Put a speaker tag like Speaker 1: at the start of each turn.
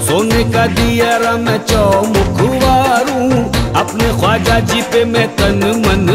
Speaker 1: सोने का दिया मैं चौमुख वारूं, अपने ख्वाजा जी पे मैं तन मन